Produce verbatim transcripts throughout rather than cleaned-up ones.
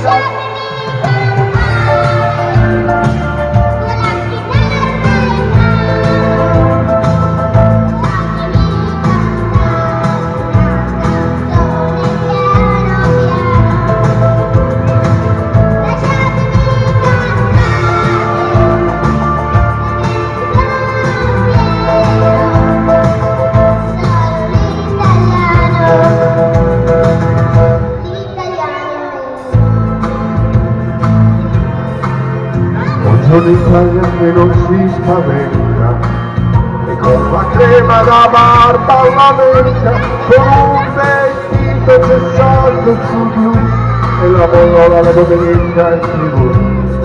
Buongiorno Italia che non si spaventa e con la crema da barba alla menta, con un vestito c'è saldo su blu e la bolla la bottiglietta in tv.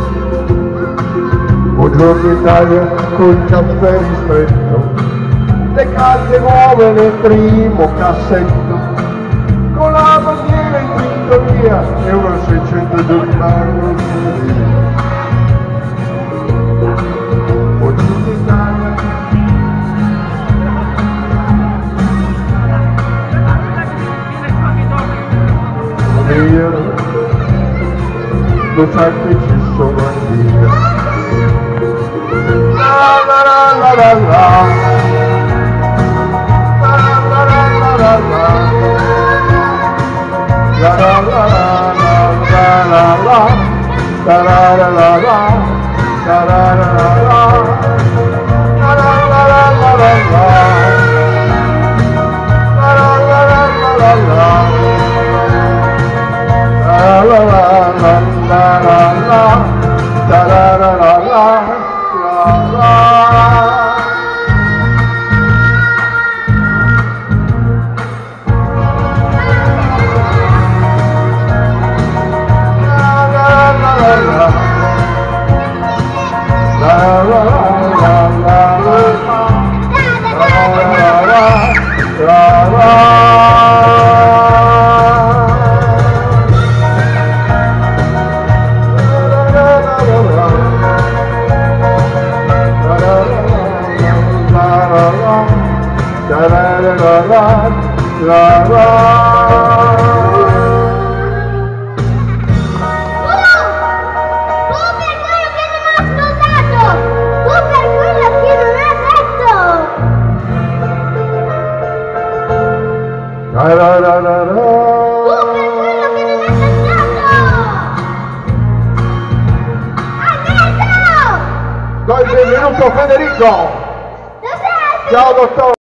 Buongiorno Italia col caffè ristretto, le carte nuove nel primo cassetto, con la bandiera in Vittoria e una seicento giornale su via. Lo sai che ci sono anch'io. La la la la la la. La la la la la la. La la la la la la. La la la la la. La la la la la. La la la la la la. La la la la la la. La la la la la la la la la la la la. La la la la la. Do il benvenuto a Federico. Ciao dottore.